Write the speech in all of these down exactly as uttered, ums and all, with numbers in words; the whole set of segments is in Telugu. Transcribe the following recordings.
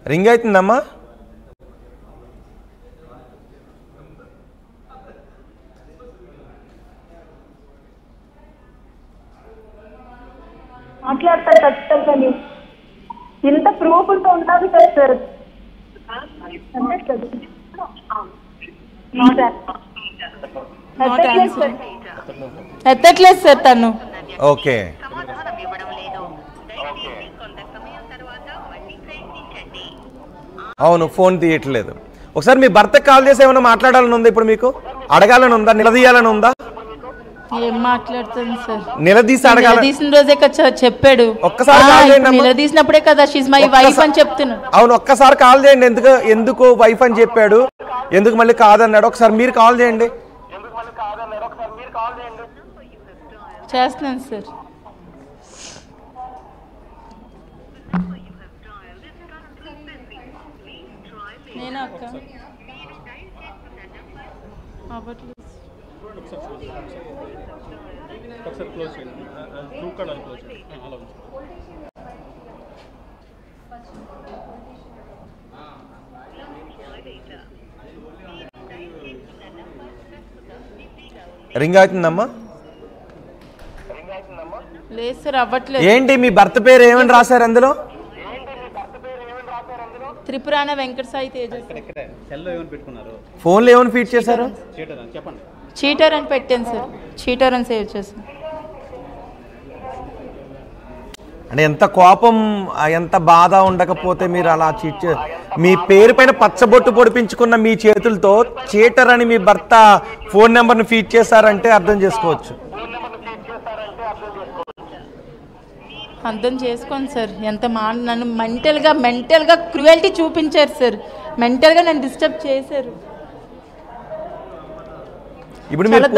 రింగ్ అవుతుందమ్మా. మాట్లాడతారు ఖచ్చితంగా. ఇంత ప్రూఫ్ ఉంటే ఉండాలి కదా సార్. ఎత్తట్లేదు సార్ తను. ఓకే అవును, ఫోన్ తీయట్లేదు. ఒకసారి మీ భర్తకు కాల్ చేసి ఏమైనా మాట్లాడాలని ఉందా, ఇప్పుడు మీకు అడగాలని ఉందా, నిలదీయాలని ఉందా? ఏం మాట్లాడుతుంది సార్? నిలదీసి అడగాలి. నిలదీసిన రోజే కదా చెప్పాడు. ఒక్కసారి కాల్ చేయండి. నిలదీసినప్పుడే కదా షీజ్ మై వైఫ్ అని చెప్తున్నాడు. అవును, ఒక్కసారి కాల్ చేయండి. ఎందుకు ఎందుకు వైఫ్ అని చెప్పాడు, ఎందుకు మళ్ళీ కాదన్నాడు, ఒకసారి మీరు కాల్ చేయండి. చేస్తున్నాను సార్. నేను అక్క అవ్వట్లేదు. రింగ్ అవుతుందమ్మా. లేదు సార్ అవ్వట్లేదు. ఏంటి మీ భర్త పేరు ఏమని రాశారు అందులో? త్రిపురాణ వెంకట సాయి తేజ. ఫోన్లో ఏమని ఫీడ్ చేశారు? చీటర్ అని పెట్టాను సార్. చీటర్ అని సేవ్ చేశాను. అంటే ఎంత కోపం, ఎంత బాధ ఉండకపోతే మీరు అలా చీట్ చే మీ పేరు పైన పచ్చబొట్టు పొడిపించుకున్న మీ చేతులతో చీటర్ అని మీ భర్త ఫోన్ నెంబర్ని ఫీడ్ చేశారంటే అర్థం చేసుకోవచ్చు. అర్థం చేసుకోండి సార్. ఎంత మా నన్ను మెంటల్గా మెంటల్గా క్రూయల్టీ చూపించారు సార్. మెంటల్గా నన్ను డిస్టర్బ్ చేశారు. ఇప్పుడు మీరు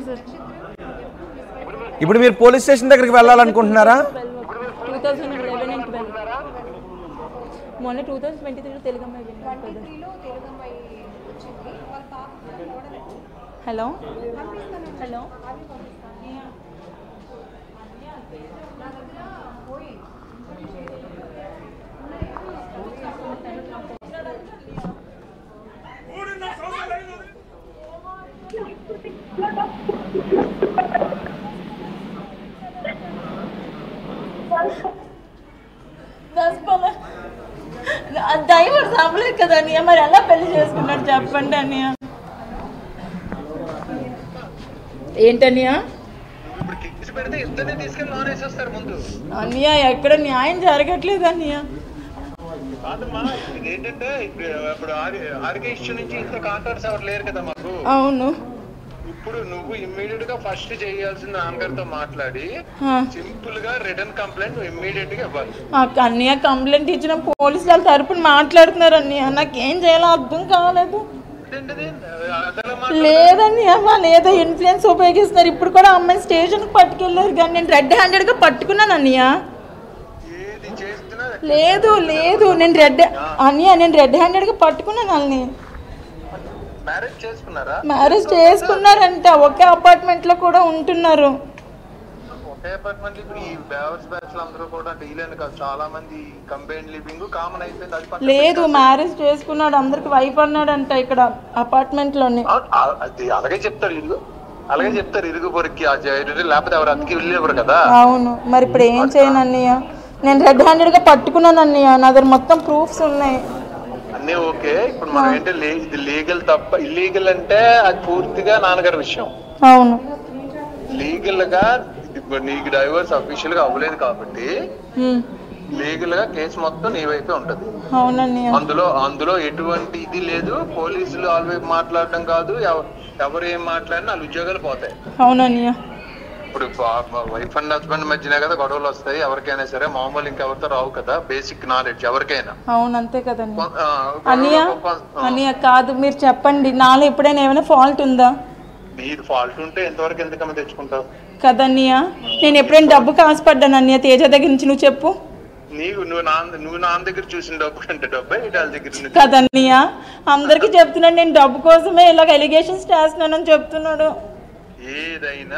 ఇప్పుడు మీరు పోలీస్ స్టేషన్ దగ్గరికి వెళ్ళాలనుకుంటున్నారా? Two thousand eleven and twelve మొన్న టూ థౌజండ్ ట్వంటీ త్రీలో తెలుగు అమ్మాయి. హలో హలో డైవర్స్ అవ్వలేదు కదా అన్నయ్య, మరి ఎలా పెళ్లి చేసుకున్నాడు చెప్పండి అన్నయ్య. ఏంటన్నయ్య అన్నయ్య ఎక్కడ న్యాయం జరగట్లేదు అన్నయ్య. అవును. ఇప్పుడు నువ్వు ఇమ్మీడియట్ గా ఫస్ట్ చేయాల్సిన నాన్నగారితో మాట్లాడి సింపుల్ గా రిటర్న్ కంప్లైంట్ ఇమ్మీడియట్ గా ఇవ్వాలి. అన్నయ్య కంప్లైంట్ ఇచ్చిన పోలీసు వాళ్ళ తరపున మాట్లాడుతున్నారు అన్నయ్య. నాకేం చేయాలో అర్థం కాలేదు. లేదన్నయ్య వాళ్ళు ఏదో ఇన్ఫ్లుయెన్స్ ఉపయోగిస్తున్నారు. ఇప్పుడు కూడా అమ్మాయి స్టేషన్ కి పట్టుకెళ్ళారు కానీ నేను రెడ్ హ్యాండెడ్ గా పట్టుకున్నాను అన్నయ్య. లేదు లేదు నేను రెడ్ అన్నయ్య నేను రెడ్ హ్యాండెడ్ గా పట్టుకున్నాను వాళ్ళని. మ్యారేజ్ చేసుకున్నారా? మ్యారేజ్ చేసుకున్నారంట. ఒకే అపార్ట్మెంట్ లో కూడా ఉంటున్నారు. ఒకే అపార్ట్మెంట్. ఇప్పుడు ఈ బ్యావర్స్ బ్యాచ్ అందరూ కూడా డీలర్ కాదు, చాలా మంది కంబైన్డ్ లివింగ్ కామన్ అయిపోయింది. లేదు మ్యారేజ్ చేసుకున్నాడు, అందరికి వైఫ్ అన్నాడంట ఇక్కడ అపార్ట్మెంట్ లోనే. అది అలాగే చెప్తారు ఇరుగు, అలాగే చెప్తారు ఇరుగు పొరికి లేకపోతే ఎవరు అతికి వెళ్ళేవారు కదా. అవును మరి ఇప్పుడు ఏం చేయను అన్నయ్య. నేను రెడ్ హ్యాండెడ్ గా పట్టుకున్నాను అన్నయ్య. నా దగ్గర మొత్తం ప్రూఫ్స్ ఉన్నాయి అన్నీ. ఓకే ఇప్పుడు మనం ఏంటంటే ఇది లీగల్ తప్ప, ఇల్లీగల్ అంటే అది పూర్తిగా నాన్నగారి విషయం. అవును. లీగల్ గా నీకు డైవర్స్ అఫీషియల్ గా అవ్వలేదు కాబట్టి లీగల్ గా కేసు మొత్తం నీ వైపే ఉంటది. అందులో అందులో ఎటువంటి ఇది లేదు. పోలీసులు వాళ్ళ వైపు మాట్లాడడం కాదు, ఎవరు ఏం మాట్లాడినా వాళ్ళ ఉద్యోగాలు పోతాయి. అవునన్నయ్య. ఇప్పుడు వైఫ్ అండ్ హస్బెండ్ మధ్యనే కదా గొడవలు వస్తాయి ఎవరికైనా సరే. మామూలు ఇంకెవరితో రావు కదా, బేసిక్ నాలెడ్జ్ ఎవరికైనా. అవును అంతే కదండి అన్నయ్య. అన్నయ్య కాదు మీరు చెప్పండి, నాలో ఎప్పుడైనా ఏమైనా ఫాల్ట్ ఉందా? నీది ఫాల్ట్ ఉంటే ఎంతవరకు ఎందుకన్నా తెచ్చుకుంటావు కదన్నయ్య. నేను ఎప్పుడైనా డబ్బుకి ఆశపడ్డాను అన్నయ్య తేజ దగ్గర నుంచి. నువ్వు చెప్పు. నీవు నువ్వు నా నువ్వు నా దగ్గర చూసిన డబ్బు అంటే డబ్బే వాళ్ళ దగ్గర కదన్నయ్య. అందరికి చెప్తున్నాడు నేను డబ్బు కోసమే ఇలాగ ఎలిగేషన్స్ చేస్తున్నానని చెప్తున్నాడు. ఏదైనా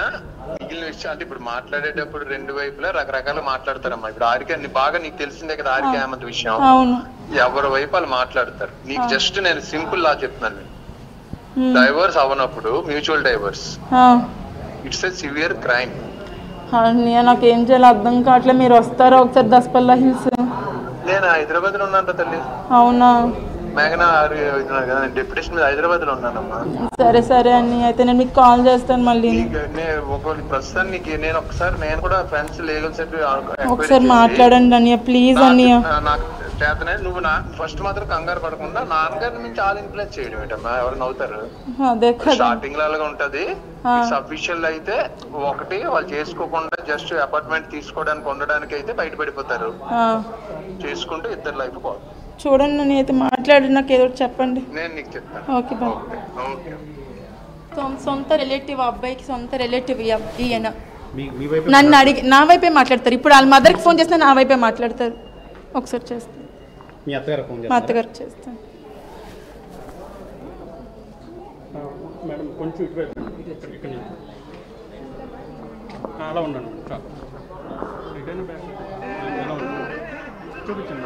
మిగిలిన విషయం అంటే ఇప్పుడు మాట్లాడేటప్పుడు రెండు వైపులా రకరకాలు మాట్లాడతారమ్మా. ఇప్పుడు ఆరిక బాగా నీకు తెలిసిందే కదా ఆరిక హేమంత్ విషయం, ఎవరి వైపు వాళ్ళు మాట్లాడతారు. నీకు జస్ట్ నేను సింపుల్ లా చెప్తున్నాను, డైవర్స్ అవనప్పుడు mutual divorce it's a severe crime. నాకేం చేయాలి అర్థం కావట్లేదు. మీరు వస్తారా ఒకసారి దసపల్లా హిల్స్? నేను హైదరాబాద్ లో ఉన్నాను తల్లి. అవునా? మేఘనా డెప్యుటేషన్ మీద హైదరాబాద్ లో ఉన్నానమ్మా. సరే సరే అన్ని అయితే నేను మీకు కాల్ చేస్తాను మళ్ళీ. ప్రస్తుతానికి నేను ఒకసారి నేను కూడా ఫ్రెండ్స్ లీగల్ సెట్ ఒకసారి మాట్లాడండి అన్నయ్య ప్లీజ్ అన్నయ్య. నాకు చేతనే నువ్వు నా ఫస్ట్ మాత్రం కంగారు పడకుండా నాన్నగారిని నుంచి చాలా ఇన్ఫ్లుయెన్స్ చేయడం ఏంటమ్మా, ఎవరైనా అవుతారు. అదే స్టార్టింగ్ లాగా ఉంటది. అఫీషియల్ అయితే ఒకటి వాళ్ళు చేసుకోకుండా జస్ట్ అపార్ట్మెంట్ తీసుకోవడానికి ఉండడానికి అయితే బయటపడిపోతారు, చేసుకుంటూ ఇద్దరు లైఫ్ పోతుంది. చూడండి నేను అయితే మాట్లాడి నాకు ఏదో చెప్పండి. నేను నీకు చెప్తాను. Okay bye. సొంత రిలేటివ్ అబ్బాయికి సొంత రిలేటివ్ ఈయన నన్ను అడిగి నా వైపే మాట్లాడతారు. ఇప్పుడు వాళ్ళ మదర్కి ఫోన్ చేస్తే నా వైపే మాట్లాడతారు. ఒకసారి చేస్తాను, మా అత్తగారికి చేస్తాను. మేడం కొంచెం ఇటువైపు అలా ఉండండి, చూపించండి.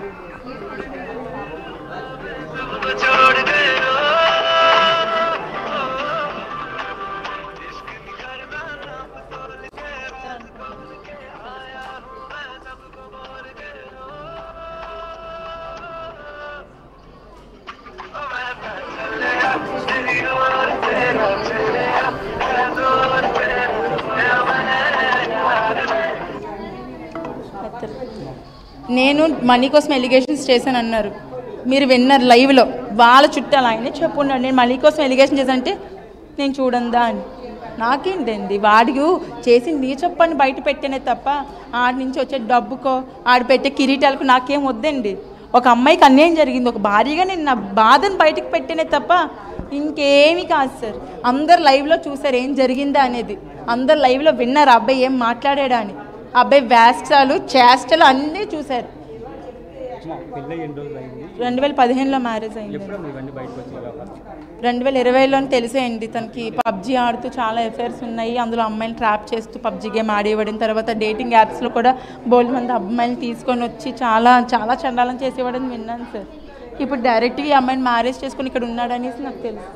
నేను మనీ కోసం ఎలిగేషన్స్ చేశాను అన్నారు, మీరు విన్నారు లైవ్లో. వాళ్ళ చుట్టాలు ఆయనే చెప్పున్నాడు నేను మనీ కోసం ఎలిగేషన్ చేశానంటే నేను చూడందా అని. నాకేంటండి వాడికి చేసి నీ చెప్పని బయట పెట్టానే తప్ప ఆడి నుంచి వచ్చే డబ్బుకో ఆడి పెట్టే కిరీటాలకు నాకేం వద్దండి. ఒక అమ్మాయికి అన్యాయం జరిగింది, ఒక భార్యగా నేను నా బాధను బయటకు పెట్టానే తప్ప ఇంకేమీ కాదు సార్. అందరు లైవ్లో చూసారు ఏం జరిగిందా అనేది, అందరు లైవ్లో విన్నారు అబ్బాయి ఏం మాట్లాడాడా అని. అబ్బాయి వ్యాసాలు చేష్టలు అన్నీ చూశారు. రెండు వేల పదిహేనులో మ్యారేజ్ అయింది. రెండు వేల ఇరవైలో తెలిసేయండి తనకి పబ్జీ ఆడుతూ చాలా ఎఫైర్స్ ఉన్నాయి, అందులో అమ్మాయిని ట్రాప్ చేస్తూ పబ్జీ గేమ్ ఆడేవాడిన తర్వాత డేటింగ్ యాప్స్లో కూడా బోల్డ్ మంది అమ్మాయిని తీసుకొని వచ్చి చాలా చాలా చండాలం చేసేవాడని విన్నాను సార్. ఇప్పుడు డైరెక్ట్గా ఈ అమ్మాయిని మ్యారేజ్ చేసుకుని ఇక్కడ ఉన్నాడు అనేసి నాకు తెలుసు.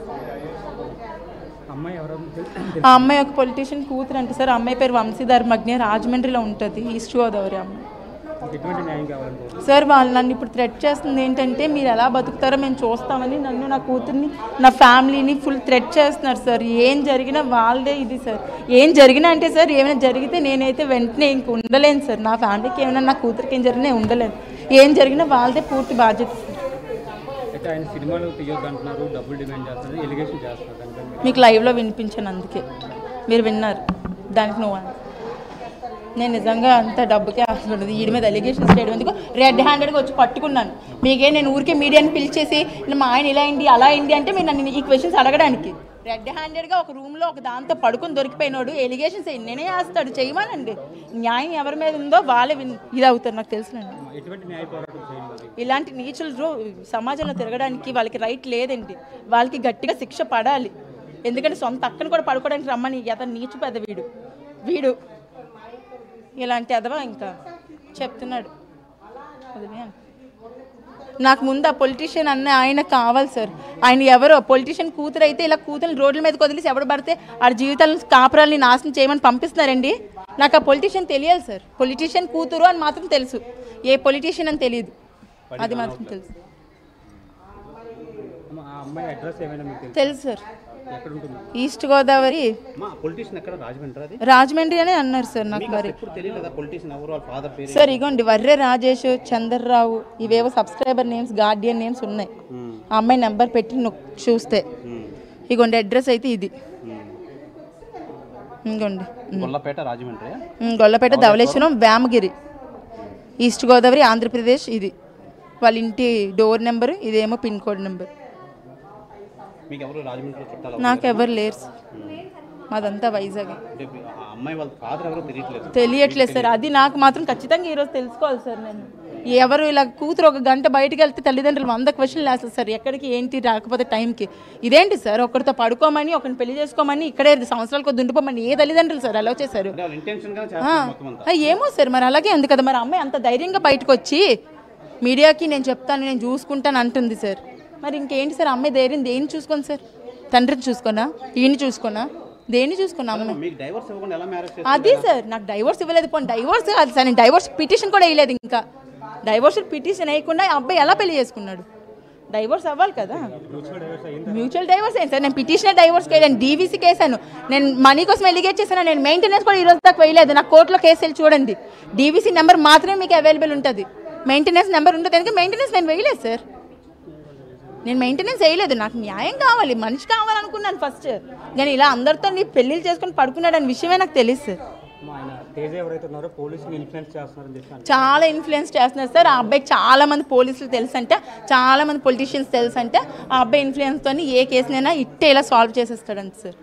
ఆ అమ్మాయి ఒక పొలిటీషియన్ కూతురు అంటే సార్. అమ్మాయి పేరు వంశీధర్ మగ్నే, రాజమండ్రిలో ఉంటుంది, ఈస్ట్ గోదావరి అమ్మాయి. సార్ వాళ్ళు నన్ను ఇప్పుడు థ్రెట్ చేస్తుంది ఏంటంటే మీరు ఎలా బతుకుతారో మేము చూస్తామని నన్ను నా కూతుర్ని నా ఫ్యామిలీని ఫుల్ థ్రెట్ చేస్తున్నారు సార్. ఏం జరిగినా వాళ్ళదే ఇది సార్. ఏం జరిగినా అంటే సార్ ఏమైనా జరిగితే నేనైతే వెంటనే ఇంక ఉండలేను సార్. నా ఫ్యామిలీకి ఏమైనా నా కూతురికి ఏం జరిగినా ఉండలేను. ఏం జరిగినా వాళ్ళదే పూర్తి బాధ్యత సార్. మీకు లైవ్లో వినిపించాను అందుకే మీరు విన్నారు. దానికి నువ్వు నేను నిజంగా అంత డబ్బుకే ఆశపడదు. వీడి మీద అలిగేషన్స్ చేయడం ఎందుకు రెడ్ హ్యాండెడ్గా వచ్చి పట్టుకున్నాను. మీకే నేను ఊరికే మీడియాని పిలిచేసి మా ఆయన ఇలా అయింది అలా అయింది అంటే మీరు నన్ను ఈ క్వశ్చన్స్ అడగడానికి. రెడ్ హ్యాండెడ్గా ఒక రూమ్లో ఒక దాంతో పడుకుని దొరికిపోయినాడు ఎలిగేషన్స్ నేనే వేస్తాడు చేయమనండి. న్యాయం ఎవరి మీద ఉందో వాళ్ళే విన్ ఇది అవుతారు నాకు తెలుసునండి. ఇలాంటి నీచులు సమాజంలో తిరగడానికి వాళ్ళకి రైట్ లేదండి. వాళ్ళకి గట్టిగా శిక్ష పడాలి. ఎందుకంటే సొంత అక్కను కూడా పడుకోవడానికి రమ్మని అతను నీచు పెద్ద వీడు వీడు ఇలాంటి అదవా ఇంకా చెప్తున్నాడు. నాకు ముందు ఆ పొలిటీషియన్ అన్న ఆయన కావాలి సార్. ఆయన ఎవరో పొలిటీషియన్ కూతురు అయితే ఇలా కూతురు రోడ్ల మీదకి వదిలేసి ఎవడు పడితే ఆ జీవితాలను కాపురాలని నాశనం చేయమని పంపిస్తున్నారండి. నాకు ఆ పొలిటీషియన్ తెలియాలి సార్. పొలిటీషియన్ కూతురు అని మాత్రం తెలుసు, ఏ పొలిటీషియన్ అని తెలియదు, అది మాత్రం తెలుసు. తెలుసు సార్. ఈస్ట్ గోదావరి రాజమండ్రి అని అన్నారు సార్. నాకు మరి సార్ ఇగోండి వర్రే రాజేష్, చంద్రరావు ఇవేవో సబ్స్క్రైబర్ నేమ్స్ గార్డియన్ నేమ్స్ ఉన్నాయి. ఆ అమ్మాయి నెంబర్ పెట్టి చూస్తే ఇగోండి అడ్రస్ అయితే ఇది. ఇంకోండి గొల్లపేట ధవళేశ్వరం వేమగిరి ఈస్ట్ గోదావరి ఆంధ్రప్రదేశ్. ఇది వాళ్ళ ఇంటి డోర్ నెంబర్, ఇదేమో పిన్ కోడ్ నెంబర్. నాకు ఎవరు లేరు సార్. మాదంతా వైజాగ్. తెలియట్లేదు సార్. అది నాకు మాత్రం ఖచ్చితంగా ఈరోజు తెలుసుకోవాలి సార్. నేను ఎవరు ఇలా కూతురు ఒక గంట బయటకు వెళ్తే తల్లిదండ్రులు వంద క్వశ్చన్లు వేస్తారు సార్, ఎక్కడికి ఏంటి రాకపోతే టైంకి. ఇదేంటి సార్, ఒకరితో పడుకోమని ఒకరిని పెళ్లి చేసుకోమని ఇక్కడే సంవత్సరాలకు దుండిపోమని ఏ తల్లిదండ్రులు సార్ అలా చేశారు? ఏమో సార్, మరి అలాగే ఉంది కదా. మరి అమ్మాయి అంత ధైర్యంగా బయటకు వచ్చి మీడియాకి నేను చెప్తాను నేను చూసుకుంటాను అంటుంది సార్. మరి ఇంకేంటి సార్, అమ్మాయి ధైర్యం దేన్ని చూసుకోండి సార్? తండ్రిని చూసుకున్నా, ఈయన్ని చూసుకున్నా, దేన్ని చూసుకున్నా అమ్మాయి? అది సార్, నాకు డైవోర్స్ ఇవ్వలేదు. పోనీ డైవోర్స్ కాదు సార్, నేను డైవోర్స్ పిటిషన్ కూడా వేయలేదు. ఇంకా డైవోర్స్ పిటిషన్ వేయకుండా అబ్బాయి ఎలా పెళ్లి చేసుకున్నాడు? డైవోర్స్ అవ్వాలి కదా. మ్యూచువల్ డైవోర్స్ అయింది సార్. నేను పిటిషన్ డైవోర్స్ వేయలేను, డీవీసీకి వేసాను. నేను మనీ కోసం ఎలిగేట్ చేశాను. నేను మెయింటెనెన్స్ కూడా ఈ రోజు దాకా వేయలేదు. నాకు కోర్టులో కేసు వెళ్ళి చూడండి, డీవీసీ నెంబర్ మాత్రమే మీకు అవైలబుల్ ఉంటుంది, మెయింటెనెన్స్ నెంబర్ ఉంటుంది. ఎందుకంటే మెయింటెనెన్స్ నేను వేయలేదు సార్, నేను మెయింటెనెన్స్ వేయలేదు. నాకు న్యాయం కావాలి, మనిషి కావాలనుకున్నాను ఫస్ట్. కానీ ఇలా అందరితో నీ పెళ్ళిళ్ళు చేసుకొని పడుకున్నాడు అనే విషయమే నాకు తెలియదు సార్. చాలా ఇన్ఫ్లుయెన్స్ చేస్తున్నారు సార్. ఆ అబ్బాయికి చాలా మంది పోలీసులు తెలుసు అంటే, చాలా మంది పొలిటీషియన్స్ తెలుసు అంటే, ఆ అబ్బాయి ఇన్ఫ్లుయెన్స్ తోని ఏ కేసునైనా ఇట్టే ఇలా సాల్వ్ చేసేస్తాడంట సార్.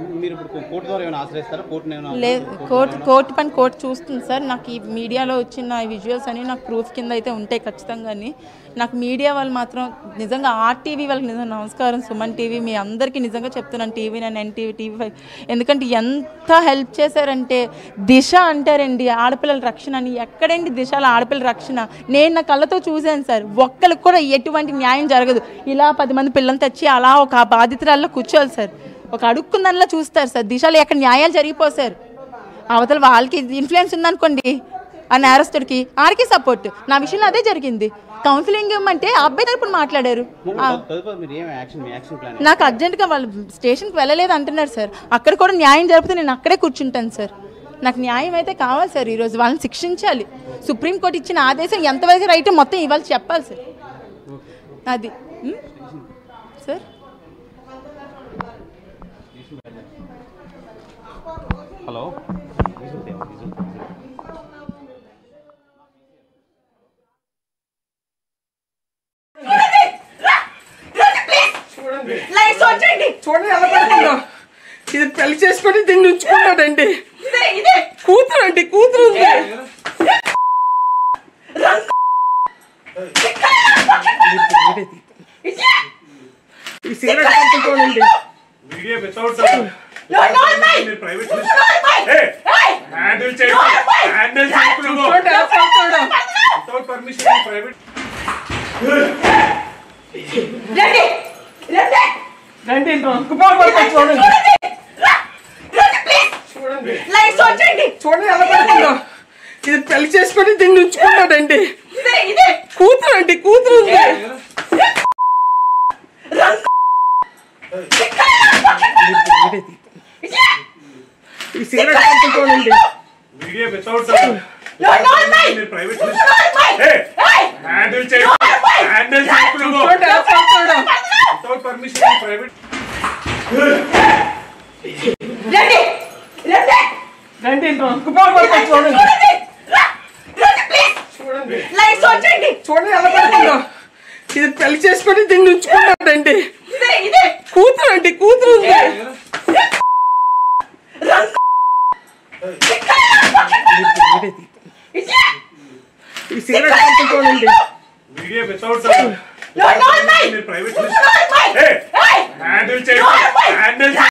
లేదు, కోర్టు కోర్టు పని కోర్టు చూస్తుంది సార్. నాకు ఈ మీడియాలో వచ్చిన విజువల్స్ అని నాకు ప్రూఫ్ కింద అయితే ఉంటాయి ఖచ్చితంగా. నాకు మీడియా వాళ్ళు మాత్రం నిజంగా ఆర్టీవీ వాళ్ళకి నిజంగా నమస్కారం, సుమన్ టీవీ మీ అందరికీ నిజంగా చెప్తున్నాను, TV nine, NTV, TV five. ఎందుకంటే ఎంత హెల్ప్ చేశారంటే, దిశ అంటారండి ఆడపిల్లల రక్షణ అని. ఎక్కడండి దిశలో ఆడపిల్లల రక్షణ? నేను నా కళ్ళతో చూశాను సార్. ఒక్కరికి కూడా ఎటువంటి న్యాయం జరగదు. ఇలా పది మంది పిల్లలు తెచ్చి అలా ఒక బాధితురాల్లో కూర్చోవాలి సార్, ఒక అడుక్కున్నలా చూస్తారు సార్. దిశలో ఎక్కడ న్యాయాలు జరిగిపోసారు. అవతల వాళ్ళకి ఇన్ఫ్లుయెన్స్ ఉందనుకోండి, ఆ నేరస్తుడికి ఆడికి సపోర్ట్. నా విషయంలో అదే జరిగింది. కౌన్సిలింగ్ ఇవ్వమంటే ఆ అబ్బాయి తరపున మాట్లాడారు. నాకు అర్జెంటుగా వాళ్ళు స్టేషన్కి వెళ్ళలేదు అంటున్నారు సార్. అక్కడ కూడా న్యాయం జరిపితే నేను అక్కడే కూర్చుంటాను సార్. నాకు న్యాయం అయితే కావాలి సార్. ఈరోజు వాళ్ళని శిక్షించాలి. సుప్రీంకోర్టు ఇచ్చిన ఆదేశం ఎంతవరకు రైట్ మొత్తం ఇవాళ చెప్పాలి సార్. అది సార్. హలో, చూడండి ఎలా పడుతుందో. ఇది పెళ్లి చేసుకొని దీన్ని ఉంచుకున్నాడండి. కూతురు అండి, కూతురు ఉంది. ఈ సిగరెట్ పంపుకోండి. రండి, చూడండి చూడండి ఎలా పడుతుందో. ఇది పెళ్లి చేసుకొని దీన్ని ఉంచుకున్నాడండి. కూతురు అండి, కూతురు ఉంది. ఈ సిగరెట్ పంపుకోండి. రండి, చూడండి చూడండి ఎలా పడుతుందో. ఇది పెళ్లి చేసుకొని దీన్ని ఉంచుకున్నాడండి. కూతురు అండి, కూతురు ఉంది. ఈ సిగరెట్ పంపుకోండి. ప్రైవేట్